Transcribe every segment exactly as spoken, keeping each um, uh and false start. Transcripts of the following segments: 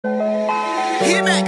Hit back.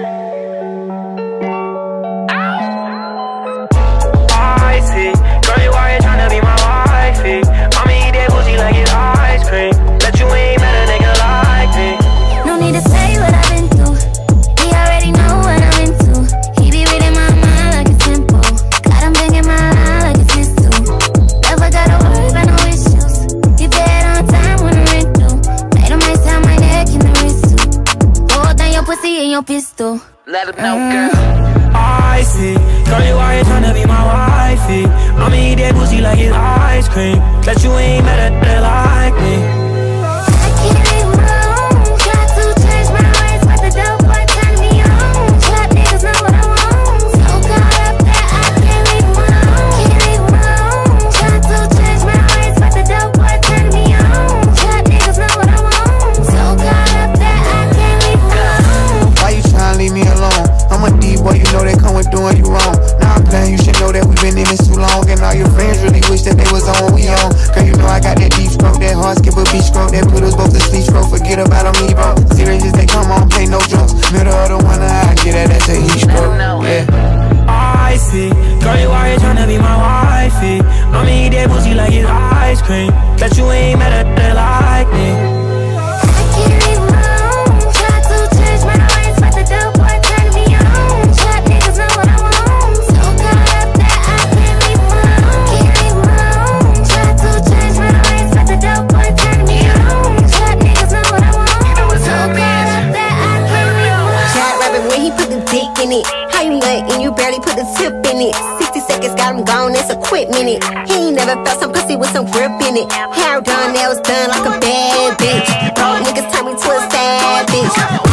I see. Girl, you out here tryna be my wifey. Mommy eat that pussy like it's ice cream. Bet you ain't met a nigga like me. No need to say what I've been through. He already know what I'm into. He be reading my mind like it's simple. Got him thinking my line like it's his too. Never gotta worry about no issues. He dead on time when I ring through. Made him ice down my neck in the wrist too. Hold down your pussy and your pistol. Let him know, Mm. girl. I see. Girl, you out here tryna be my wifey. Mommy eat that pussy like it's ice cream. Bet you ain't met a nigga like me. I can't leave him alone. Got to change my ways, but the dope boy turn me on. Trap niggas know what I want. So caught up that I can't leave him alone. Can't leave him alone. Got to change my ways, but the dope boy turn me on. Trap niggas know what I want. So caught up that I can't leave him alone. Why you tryna leave me alone? I'm a D boy, you know they come with doing you wrong. Now I'm playing, you should know that we've been in this too long. And all your friends really wish that they was on what we on. Girl, you know I got that deep stroke, that hard skip a beach stroke, that put us both to sleep stroke. Forget about them, me bro. Serious as they come on, play no jokes. Middle of the one I get at, that's a heat stroke. Yeah. I see. Girl, you out here tryna be my wifey. Mommy eat that pussy like it's ice cream. Bet you ain't met a nigga like me. I can't leave him alone. Try to change my ways, but the dope boy turn me on. Trap niggas know what I want. So caught up that I can't leave him alone. Can't leave him alone. Try to change my ways, but the dope boy turn me on. Trap niggas know what I want. So caught up that I can't leave him alone. Jack rapping when he put the dick in it. How you nut and you barely put the tip in it. Sixty seconds got him gone, it's a quick minute. He ain't never felt some pussy with some grip in it. Hair done, nails done like a bad bitch. Broke niggas turn me to a sad bitch.